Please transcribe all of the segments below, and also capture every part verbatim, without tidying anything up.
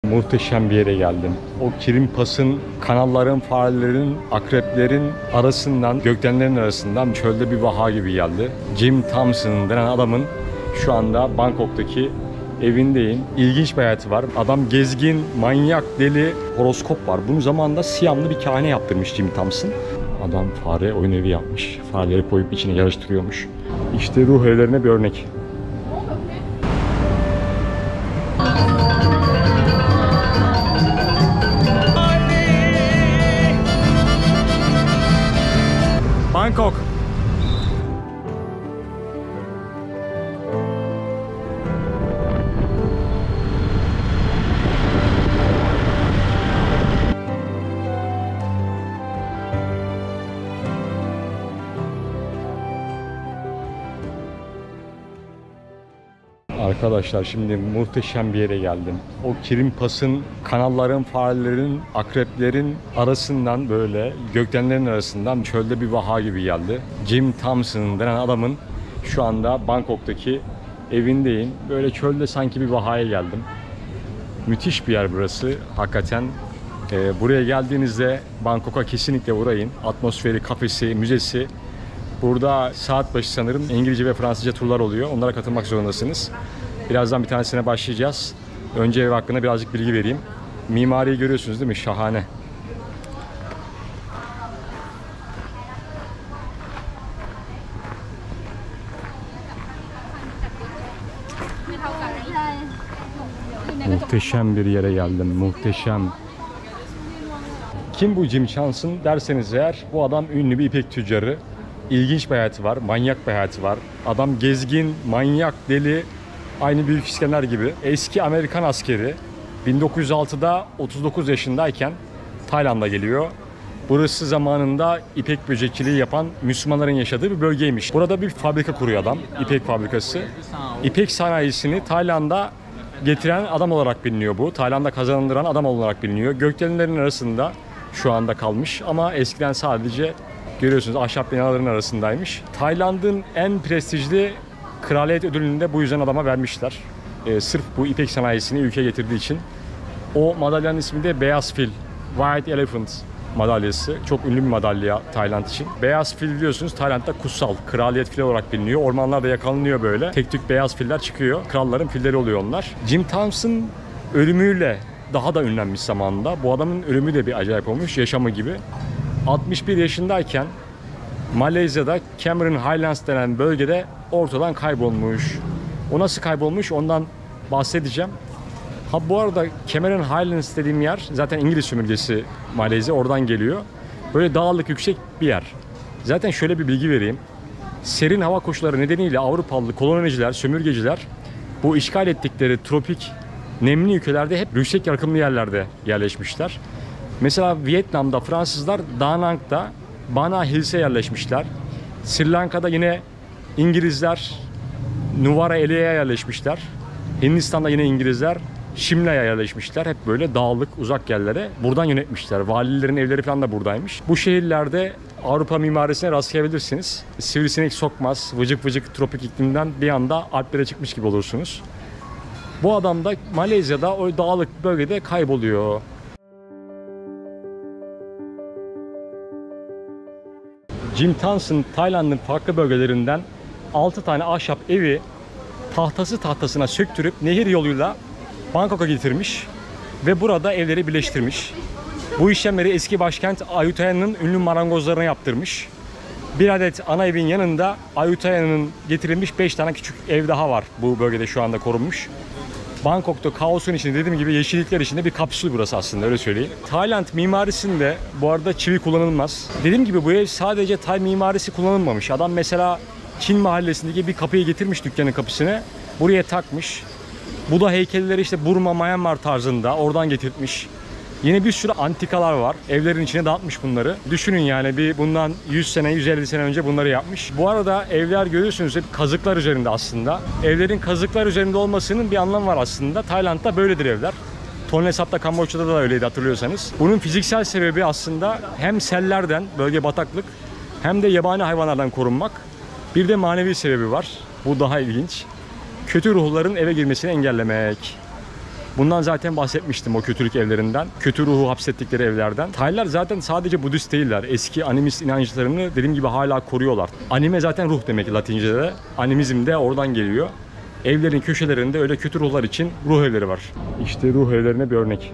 Muhteşem bir yere geldim. O Kirimpas'ın, kanalların, farelerin, akreplerin arasından, gökdelenlerin arasından çölde bir vaha gibi geldi. Jim Thompson denen adamın şu anda Bangkok'taki evindeyim. İlginç bir hayatı var. Adam gezgin, manyak, deli, horoskop var. Bunun zamanında Siyamlı bir kahine yaptırmış Jim Thompson. Adam fare oyun evi yapmış. Fareleri koyup içine yarıştırıyormuş. İşte ruh evlerine bir örnek. Bangkok. Arkadaşlar şimdi muhteşem bir yere geldim. O Kirimpas'ın, kanalların, farelerin, akreplerin arasından böyle gökdelenlerin arasından çölde bir vaha gibi geldi. Jim Thompson denen adamın şu anda Bangkok'taki evindeyim. Böyle çölde sanki bir vahaya geldim. Müthiş bir yer burası. Hakikaten e, buraya geldiğinizde Bangkok'a kesinlikle uğrayın. Atmosferi, kafesi, müzesi. Burada saat başı sanırım İngilizce ve Fransızca turlar oluyor. Onlara katılmak zorundasınız. Birazdan bir tanesine başlayacağız. Önce ev hakkında birazcık bilgi vereyim. Mimariyi görüyorsunuz değil mi? Şahane. Muhteşem bir yere geldim. Muhteşem. Kim bu Jim Thompson derseniz eğer, bu adam ünlü bir ipek tüccarı. İlginç bir hayatı var, manyak bir hayatı var. Adam gezgin, manyak, deli, aynı Büyük İskender gibi. Eski Amerikan askeri, bin dokuz yüz altıda otuz dokuz yaşındayken Tayland'a geliyor. Burası zamanında ipek böcekçiliği yapan Müslümanların yaşadığı bir bölgeymiş. Burada bir fabrika kuruyor adam, ipek fabrikası. İpek sanayisini Tayland'a getiren adam olarak biliniyor bu. Tayland'a kazandıran adam olarak biliniyor. Gökdelenlerin arasında şu anda kalmış ama eskiden sadece görüyorsunuz ahşap binaların arasındaymış. Tayland'ın en prestijli kraliyet ödülünü de bu yüzden adama vermişler. Ee, sırf bu ipek sanayisini ülkeye getirdiği için. O madalyanın ismi de Beyaz Fil, White Elephant madalyası. Çok ünlü bir madalya Tayland için. Beyaz fil biliyorsunuz Tayland'da kutsal, kraliyet fili olarak biliniyor. Ormanlarda yakalanıyor böyle. Tek tük beyaz filler çıkıyor. Kralların filleri oluyor onlar. Jim Thompson ölümüyle daha da ünlenmiş zamanında. Bu adamın ölümü de bir acayip olmuş, yaşamı gibi. altmış bir yaşındayken Malezya'da Cameron Highlands denen bölgede ortadan kaybolmuş. O nasıl kaybolmuş ondan bahsedeceğim. Ha bu arada Cameron Highlands dediğim yer zaten İngiliz sömürgesi Malezya, oradan geliyor. Böyle dağlık, yüksek bir yer. Zaten şöyle bir bilgi vereyim. Serin hava koşulları nedeniyle Avrupalı koloniciler, sömürgeciler bu işgal ettikleri tropik nemli ülkelerde hep yüksek rakımlı yerlerde yerleşmişler. Mesela Vietnam'da Fransızlar Da Nang'da Bana Hills'e yerleşmişler. Sri Lanka'da yine İngilizler Nuwara Eliya'ya yerleşmişler. Hindistan'da yine İngilizler Şimla'ya yerleşmişler. Hep böyle dağlık, uzak yerlere buradan yönetmişler. Valilerin evleri falan da buradaymış. Bu şehirlerde Avrupa mimarisine rastlayabilirsiniz. Sivrisinek sokmaz, vıcık vıcık tropik iklimden bir anda Alplere çıkmış gibi olursunuz. Bu adam da Malezya'da o dağlık bölgede kayboluyor. Jim Thompson Tayland'ın farklı bölgelerinden altı tane ahşap evi tahtası tahtasına söktürüp nehir yoluyla Bangkok'a getirmiş ve burada evleri birleştirmiş. Bu işlemleri eski başkent Ayutthaya'nın ünlü marangozlarına yaptırmış. Bir adet ana evin yanında Ayutthaya'nın getirilmiş beş tane küçük ev daha var bu bölgede şu anda korunmuş. Bangkok'ta kaosun içinde dediğim gibi yeşillikler içinde bir kapsül burası aslında, öyle söyleyeyim. Tayland mimarisinde bu arada çivi kullanılmaz. Dediğim gibi bu ev sadece Tay mimarisi kullanılmamış. Adam mesela Çin mahallesindeki bir kapıyı getirmiş dükkanın kapısına. Buraya takmış. Buda heykelleri işte Burma, Myanmar tarzında oradan getirtmiş. Yine bir sürü antikalar var. Evlerin içine dağıtmış bunları. Düşünün yani bir bundan yüz sene, yüz elli sene önce bunları yapmış. Bu arada evler görüyorsunuz hep kazıklar üzerinde aslında. Evlerin kazıklar üzerinde olmasının bir anlamı var aslında. Tayland'da böyledir evler. Tonle Sap'ta, Kamboçya'da da öyleydi hatırlıyorsanız. Bunun fiziksel sebebi aslında hem sellerden, bölge bataklık, hem de yabani hayvanlardan korunmak. Bir de manevi sebebi var. Bu daha ilginç. Kötü ruhların eve girmesini engellemek. Bundan zaten bahsetmiştim, o kötülük evlerinden. Kötü ruhu hapsettikleri evlerden. Taylar zaten sadece Budist değiller. Eski animist inançlarını dediğim gibi hala koruyorlar. Anime zaten ruh demek Latince'de. Animizm de oradan geliyor. Evlerin köşelerinde öyle kötü ruhlar için ruh evleri var. İşte ruh evlerine bir örnek.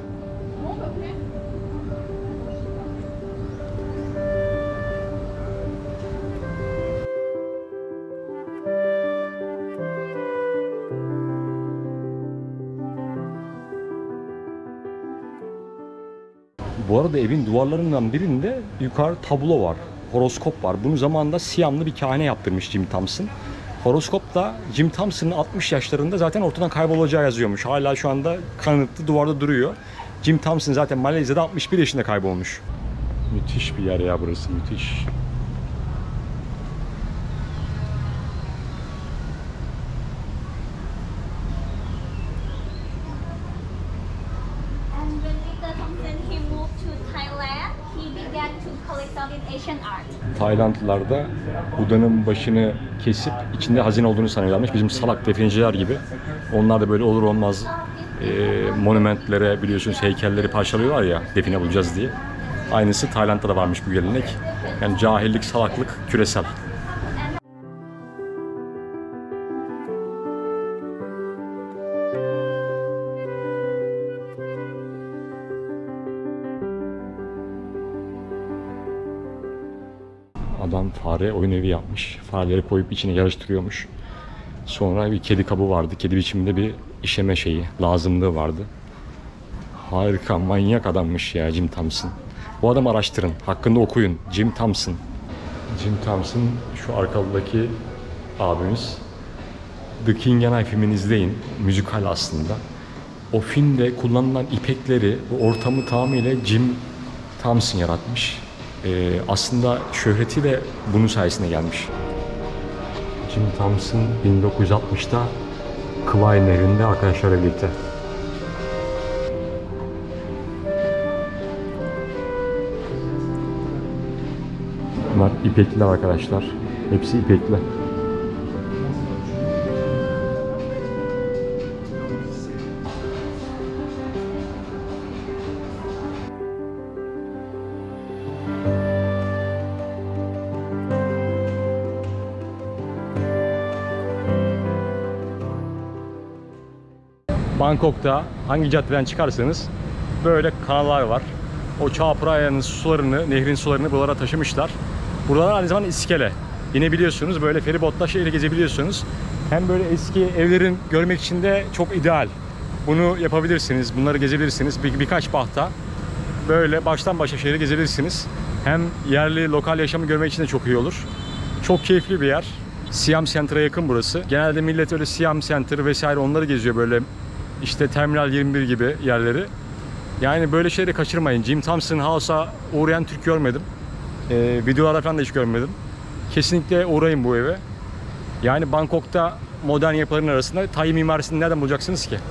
Bu arada evin duvarlarından birinde yukarı tablo var. Horoskop var. Bunu zamanında Siyamlı bir kahine yaptırmış Jim Thompson. Horoskopta Jim Thompson'ın altmış yaşlarında zaten ortadan kaybolacağı yazıyormuş. Hala şu anda kanıtlı duvarda duruyor. Jim Thompson zaten Malezya'da altmış bir yaşında kaybolmuş. Müthiş bir yer ya burası, müthiş. Taylandlılar da Buda'nın başını kesip içinde hazine olduğunu sanıyorlarmış. Bizim salak defineciler gibi. Onlar da böyle olur olmaz e, monumentlere, biliyorsunuz heykelleri parçalıyorlar ya, define bulacağız diye. Aynısı Tayland'da da varmış bu gelenek. Yani cahillik, salaklık küresel. Adam fare oyun evi yapmış. Fareleri koyup içine yarıştırıyormuş. Sonra bir kedi kabı vardı. Kedi biçiminde bir işeme şeyi, lazımlığı vardı. Harika, manyak adammış ya Jim Thompson. Bu adamı araştırın, hakkında okuyun. Jim Thompson. Jim Thompson şu arkadaki abimiz. The King and I filmini izleyin. Müzikal aslında. O filmde kullanılan ipekleri, bu ortamı tamamıyla Jim Thompson yaratmış. Ee, aslında şöhreti de bunun sayesinde gelmiş. Jim Thompson bin dokuz yüz altmışta Kwai Nehri'nde arkadaşlarla birlikte. Bunlar ipekliler arkadaşlar. Hepsi ipekli. Bangkok'ta hangi caddeden çıkarsanız böyle kanallar var. O Chao Phraya'nın sularını, nehrin sularını buralara taşımışlar. Buralar aynı zamanda iskele. Yine biliyorsunuz böyle feribotla şehri gezebiliyorsunuz. Hem böyle eski evlerin görmek için de çok ideal. Bunu yapabilirsiniz, bunları gezebilirsiniz. Bir, birkaç bahta böyle baştan başa şehri gezebilirsiniz. Hem yerli, lokal yaşamı görmek için de çok iyi olur. Çok keyifli bir yer. Siam Center'a yakın burası. Genelde millet öyle Siam Center vesaire onları geziyor böyle. İşte Terminal yirmi bir gibi yerleri. Yani böyle şeyleri kaçırmayın. Jim Thompson House'a uğrayan Türk görmedim. Ee, videolarda falan da hiç görmedim. Kesinlikle uğrayın bu eve. Yani Bangkok'ta modern yapıların arasında Tay mimarisini nereden bulacaksınız ki?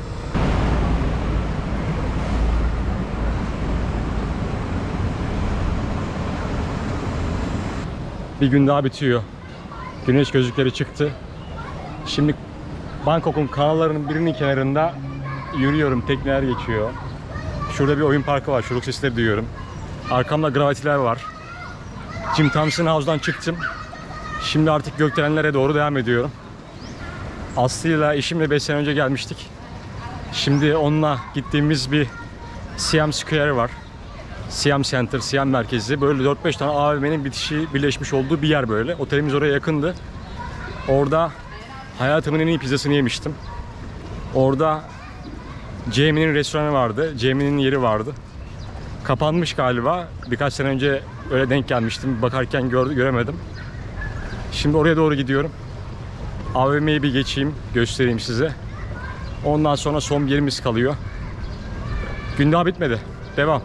Bir gün daha bitiyor. Güneş gözlükleri çıktı. Şimdi Bangkok'un kanallarının birinin kenarında yürüyorum. Tekneler geçiyor. Şurada bir oyun parkı var. Şuruk sesleri duyuyorum. Arkamda gravitiler var. Jim Thompson House'dan çıktım. Şimdi artık gökdelenlere doğru devam ediyorum. Aslı'yla eşimle beş sene önce gelmiştik. Şimdi onunla gittiğimiz bir Siam Square var. Siam Center, Siam merkezi. Böyle dört beş tane A V M'nin bitişi birleşmiş olduğu bir yer böyle. Otelimiz oraya yakındı. Orada hayatımın en iyi pizzasını yemiştim. Orada Jamie'nin restoranı vardı. Jamie'nin yeri vardı. Kapanmış galiba. Birkaç sene önce öyle denk gelmiştim. Bakarken gör, göremedim. Şimdi oraya doğru gidiyorum. A V M'yi bir geçeyim. Göstereyim size. Ondan sonra son bir yerimiz kalıyor. Gün daha bitmedi. Devam.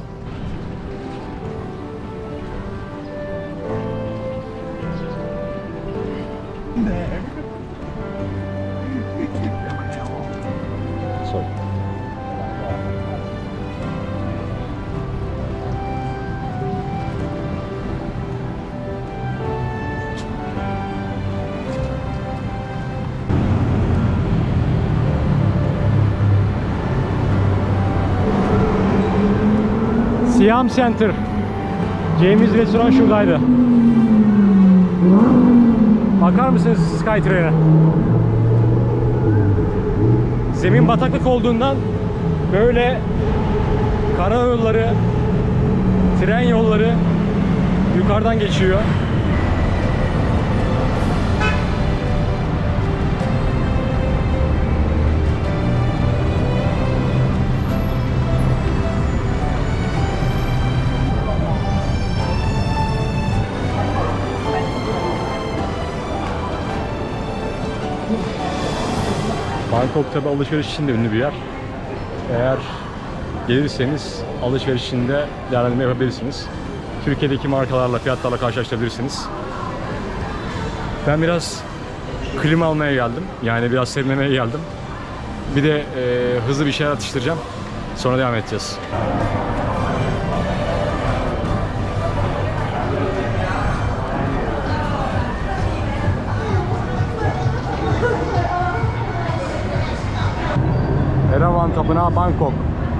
Sorry. Siam Center. James restoran şuradaydı. Bakar mısınız Skytrain'e? Zemin bataklık olduğundan böyle karayolları, tren yolları yukarıdan geçiyor. Bangkok tabi alışveriş için de ünlü bir yer. Eğer gelirseniz alışveriş içinde değerlendirme yapabilirsiniz. Türkiye'deki markalarla, fiyatlarla karşılaştırabilirsiniz. Ben biraz klima almaya geldim. Yani biraz serinlemeye geldim. Bir de e, hızlı bir şeyler atıştıracağım. Sonra devam edeceğiz. Erawan Tapınağı, Bangkok.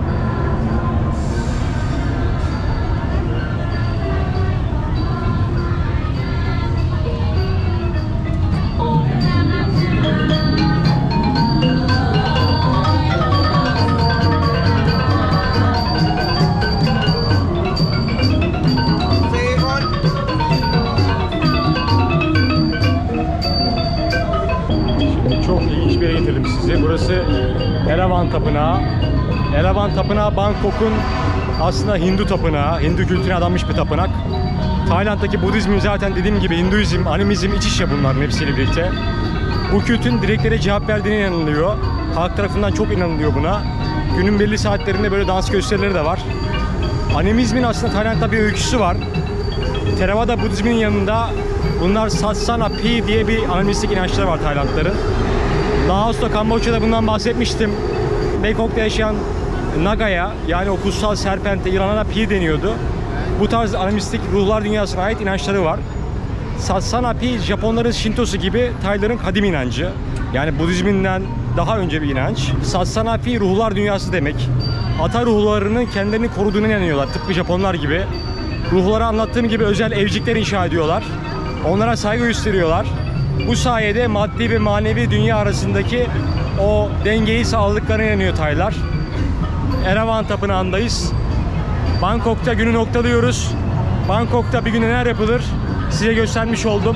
Şimdi çok ilginç bir yere getirdim sizi. Burası Erawan Tapınağı. Erawan Tapınağı Bangkok'un aslında Hindu tapınağı, Hindu kültürüne adanmış bir tapınak. Tayland'daki Budizmin zaten dediğim gibi Hinduizm, animizm iç içe bunların hepsiyle birlikte. Bu kültün dileklere cevap verdiğine inanılıyor. Halk tarafından çok inanılıyor buna. Günün belli saatlerinde böyle dans gösterileri de var. Animizmin aslında Tayland'da bir öyküsü var. Theravada Budizmin yanında bunlar Satsana Pi diye bir animistik inançları var Taylandların. Laos'ta, Kamboçya'da bundan bahsetmiştim. Bangkok'ta yaşayan Naga'ya, yani o kutsal serpente, İran'a da Pi deniyordu. Bu tarz animistik ruhlar dünyasına ait inançları var. Satsana Pi, Japonların Shintosu gibi Tayların kadim inancı. Yani Budizminden daha önce bir inanç. Satsana Pi ruhlar dünyası demek. Ata ruhlarının kendilerini koruduğuna inanıyorlar. Tıpkı Japonlar gibi. Ruhlara anlattığım gibi özel evcikler inşa ediyorlar. Onlara saygı gösteriyorlar. Bu sayede maddi ve manevi dünya arasındaki o dengeyi sağladıklarına inanıyor Taylar. Erawan Tapınağı'ndayız. Bangkok'ta günü noktalıyoruz. Bangkok'ta bir gün neler yapılır size göstermiş oldum.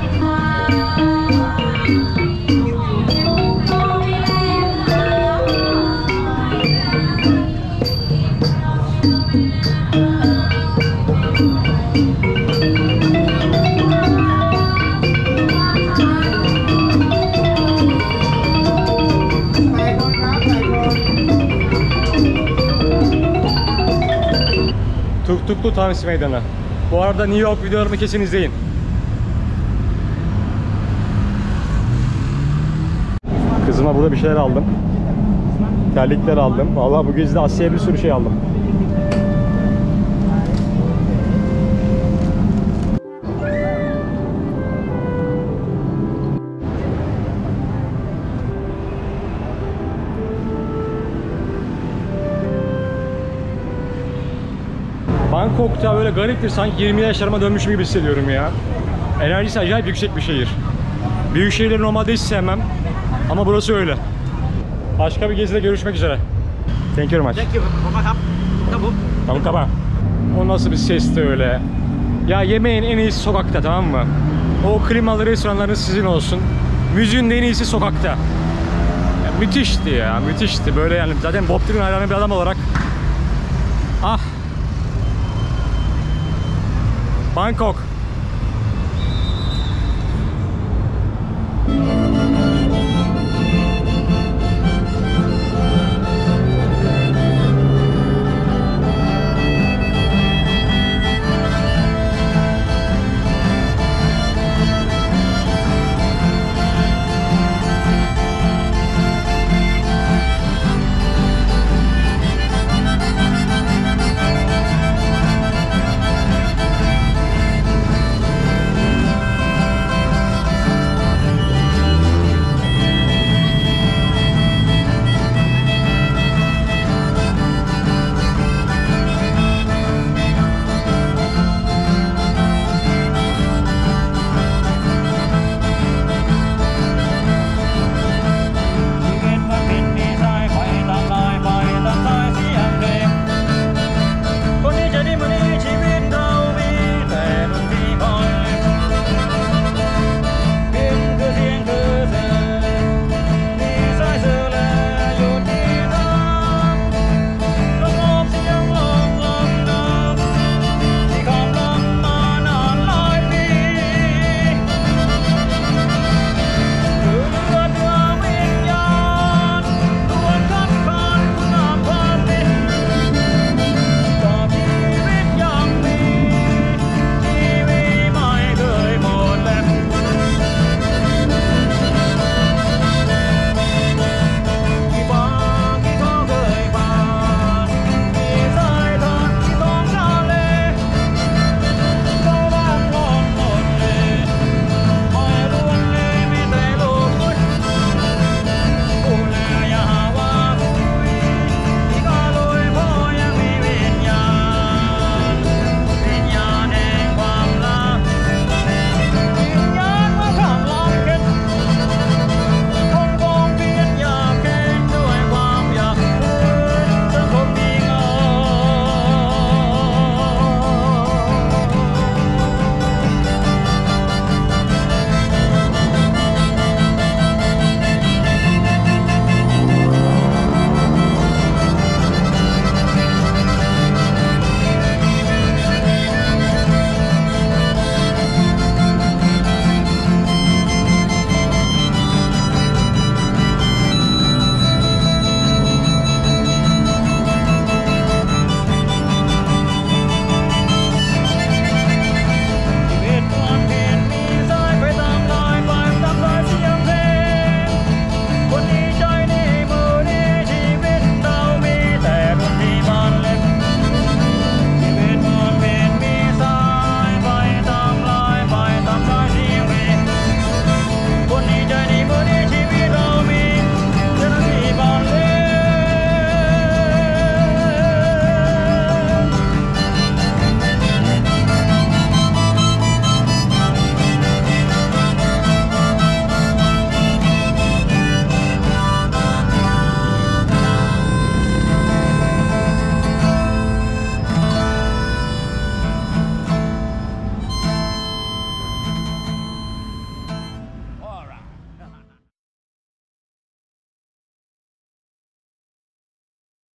Tuktuklu Times Meydanı. Bu arada New York videolarımı kesin izleyin. Kızıma burada bir şeyler aldım. Terlikler aldım. Vallahi bu gezide Asya'ya bir sürü şey aldım. Bangkok'ta böyle gariptir, sanki yirmi yaşlarıma dönmüşüm gibi hissediyorum ya. Enerjisi acayip yüksek bir şehir. Büyük şehirleri normalde hiç sevmem. Ama burası öyle. Başka bir gezide görüşmek üzere. Thank you very much. Thank you. Tamam tamam. O nasıl bir ses de öyle. Ya yemeğin en iyisi sokakta, tamam mı? O klimalı restoranların sizin olsun. Müziğin de en iyisi sokakta. Ya, müthişti ya, müthişti. Böyle yani zaten Bob Dylan hayranı bir adam olarak. Ah. Bangkok.